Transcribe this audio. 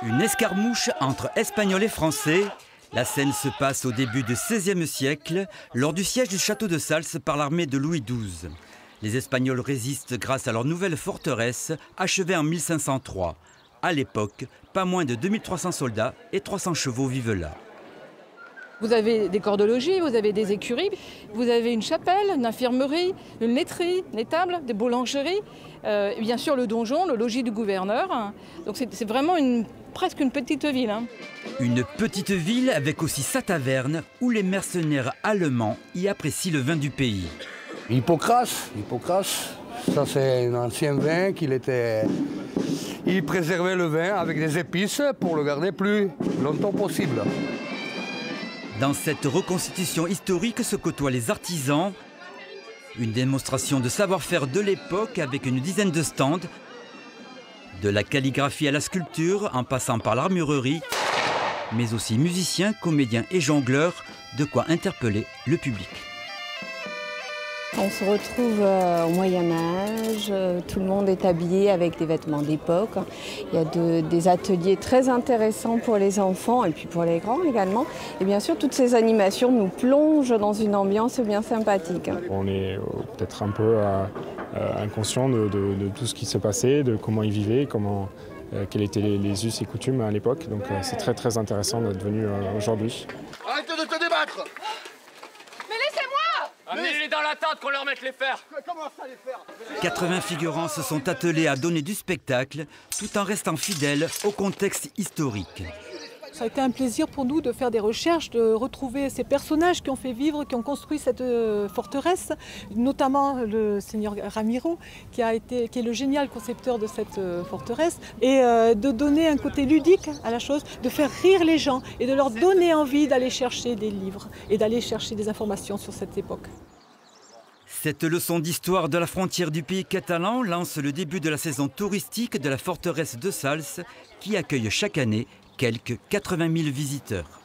Une escarmouche entre Espagnols et Français. La scène se passe au début du XVIe siècle, lors du siège du château de Sals par l'armée de Louis XII. Les Espagnols résistent grâce à leur nouvelle forteresse, achevée en 1503. À l'époque, pas moins de 2300 soldats et 300 chevaux vivent là. Vous avez des corps de logis, vous avez des écuries, vous avez une chapelle, une infirmerie, une laiterie, une étable, des boulangeries, et bien sûr le donjon, le logis du gouverneur. Donc c'est vraiment presque une petite ville. Une petite ville avec aussi sa taverne où les mercenaires allemands y apprécient le vin du pays. Hippocrate, ça c'est un ancien vin il préservait le vin avec des épices pour le garder plus longtemps possible. Dans cette reconstitution historique se côtoient les artisans, une démonstration de savoir-faire de l'époque avec une dizaine de stands, de la calligraphie à la sculpture en passant par l'armurerie, mais aussi musiciens, comédiens et jongleurs, de quoi interpeller le public. On se retrouve au Moyen-Âge, tout le monde est habillé avec des vêtements d'époque. Il y a des ateliers très intéressants pour les enfants et puis pour les grands également. Et bien sûr, toutes ces animations nous plongent dans une ambiance bien sympathique. On est peut-être un peu inconscient de tout ce qui se passait, de comment ils vivaient, quels étaient les us et coutumes à l'époque. Donc c'est très très intéressant d'être venu aujourd'hui. Arrête de te débattre! Amenez-les dans la tente qu'on leur mette les fers. Comment ça les faire? 80 figurants se sont attelés à donner du spectacle tout en restant fidèles au contexte historique. Ça a été un plaisir pour nous de faire des recherches, de retrouver ces personnages qui ont fait vivre, qui ont construit cette forteresse, notamment le seigneur Ramiro, qui est le génial concepteur de cette forteresse, et de donner un côté ludique à la chose, de faire rire les gens et de leur donner envie d'aller chercher des livres et d'aller chercher des informations sur cette époque. Cette leçon d'histoire de la frontière du pays catalan lance le début de la saison touristique de la forteresse de Sals, qui accueille chaque année quelques 80 000 visiteurs.